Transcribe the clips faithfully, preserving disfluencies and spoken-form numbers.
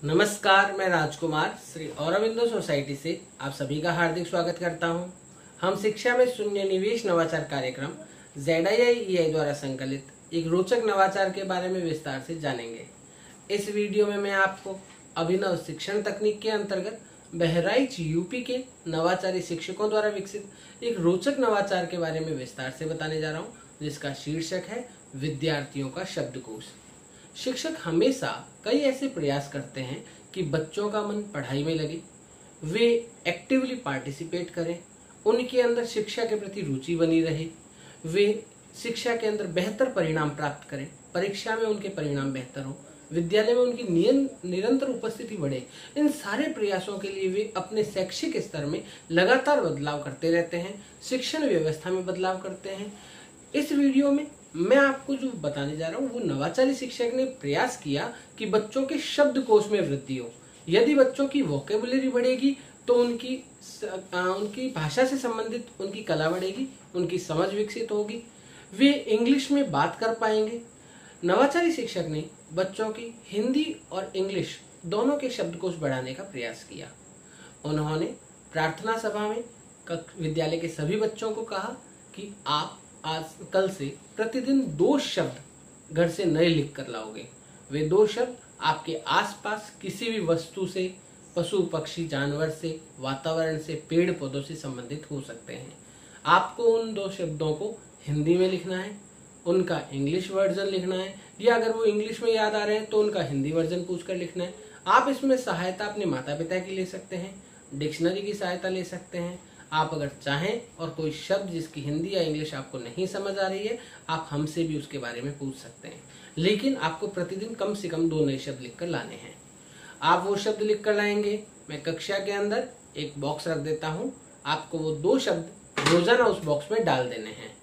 नमस्कार, मैं राजकुमार श्री औरबिंदो सोसाइटी से आप सभी का हार्दिक स्वागत करता हूं। हम शिक्षा में शून्य निवेश नवाचार कार्यक्रम जेड आई आई ई आई द्वारा संकलित एक रोचक नवाचार के बारे में विस्तार से जानेंगे। इस वीडियो में मैं आपको अभिनव शिक्षण तकनीक के अंतर्गत बहराइच यूपी के नवाचारी शिक्षकों द्वारा विकसित एक रोचक नवाचार के बारे में विस्तार से बताने जा रहा हूँ, जिसका शीर्षक है विद्यार्थियों का शब्दकोश। शिक्षक हमेशा कई ऐसे प्रयास करते हैं कि बच्चों का मन पढ़ाई में लगे, वे एक्टिवली पार्टिसिपेट करें, उनके अंदर शिक्षा के प्रति रुचि बनी रहे, वे शिक्षा के अंदर बेहतर परिणाम प्राप्त करें, परीक्षा में उनके परिणाम बेहतर हो, विद्यालय में उनकी निरंतर उपस्थिति बढ़े। इन सारे प्रयासों के लिए वे अपने शैक्षिक स्तर में लगातार बदलाव करते रहते हैं, शिक्षण व्यवस्था में बदलाव करते हैं। इस वीडियो में मैं आपको जो बताने जा रहा हूँ वो नवाचारी शिक्षक ने प्रयास किया कि बच्चों के शब्दकोश में वृद्धि हो। यदि बच्चों की वोकेबुलरी बढ़ेगी तो उनकी आ, उनकी भाषा से संबंधित उनकी कला बढ़ेगी, उनकी समझ विकसित होगी, वे इंग्लिश में बात कर पाएंगे। नवाचारी शिक्षक ने बच्चों की हिंदी और इंग्लिश दोनों के शब्दकोश बढ़ाने का प्रयास किया। उन्होंने प्रार्थना सभा में विद्यालय के सभी बच्चों को कहा कि आप आज कल से प्रतिदिन दो शब्द घर से नए लिख कर लाओगे। वे दो शब्द आपके आसपास किसी भी वस्तु से, पशु पक्षी जानवर से, वातावरण से, पेड़ पौधों से संबंधित हो सकते हैं। आपको उन दो शब्दों को हिंदी में लिखना है, उनका इंग्लिश वर्जन लिखना है, या अगर वो इंग्लिश में याद आ रहे हैं तो उनका हिंदी वर्जन पूछकर लिखना है। आप इसमें सहायता अपने माता पिता की ले सकते हैं, डिक्शनरी की सहायता ले सकते हैं। आप अगर चाहें और कोई शब्द जिसकी हिंदी या इंग्लिश आपको नहीं समझ आ रही है, आप हमसे भी उसके बारे में पूछ सकते हैं। लेकिन आपको प्रतिदिन कम से कम दो नए शब्द लिखकर लाने हैं। आप वो शब्द लिखकर लाएंगे। मैं कक्षा के अंदर एक बॉक्स रख देता हूं, आपको वो दो शब्द रोजाना उस बॉक्स में डाल देने हैं।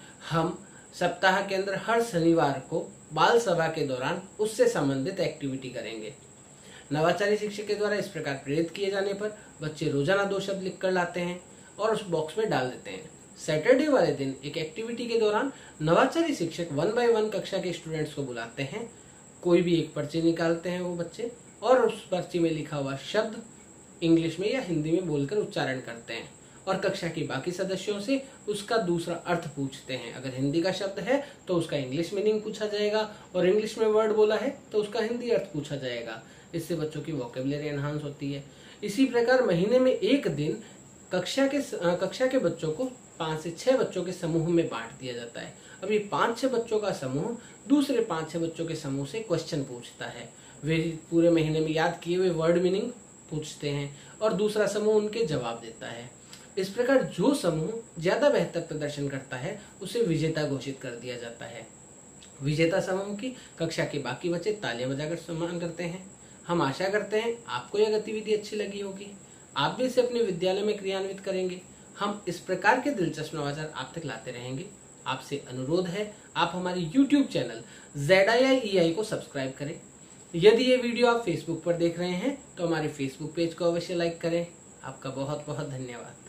हम सप्ताह के अंदर हर शनिवार को बाल सभा के दौरान उससे संबंधित एक्टिविटी करेंगे। नवाचारी शिक्षक के द्वारा इस प्रकार प्रेरित किए जाने पर बच्चे रोजाना दो शब्द लिखकर लाते हैं और उस बॉक्स में डाल देते हैं। सैटरडे वाले दिन एक एक्टिविटी के दौरान नवाचारी शिक्षक वन बाय वन कक्षा के स्टूडेंट्स को बुलाते हैं। कोई भी एक पर्ची निकालते हैं वो बच्चे, और उस पर्ची में लिखा हुआ शब्द इंग्लिश में या हिंदी में बोलकर उच्चारण करते हैं और कक्षा के बाकी सदस्यों से उसका दूसरा अर्थ पूछते हैं। अगर हिंदी का शब्द है तो उसका इंग्लिश मीनिंग पूछा जाएगा, और इंग्लिश में वर्ड बोला है तो उसका हिंदी अर्थ पूछा जाएगा। इससे बच्चों की वोकेबुलरी एनहांस होती है। इसी प्रकार महीने में एक दिन कक्षा के कक्षा के बच्चों को पांच से छह बच्चों के समूह में बांट दिया जाता है। अब ये पांच छह बच्चों का समूह दूसरे पांच छह बच्चों के समूह से क्वेश्चन पूछता है। वे पूरे महीने में याद किए हुए वर्ड मीनिंग पूछते हैं और दूसरा समूह उनके जवाब देता है। इस प्रकार जो समूह ज्यादा बेहतर प्रदर्शन करता है उसे विजेता घोषित कर दिया जाता है। विजेता समूह की कक्षा के बाकी बच्चे तालियां बजाकर सम्मान करते हैं। हम आशा करते हैं आपको यह गतिविधि अच्छी लगी होगी। आप भी इसे अपने विद्यालय में क्रियान्वित करेंगे। हम इस प्रकार के दिलचस्प नवाचार आप तक लाते रहेंगे। आपसे अनुरोध है, आप हमारे YouTube channel Z I I E I को सब्सक्राइब करें। यदि ये वीडियो आप फेसबुक पर देख रहे हैं तो हमारे फेसबुक पेज को अवश्य लाइक करें। आपका बहुत बहुत धन्यवाद।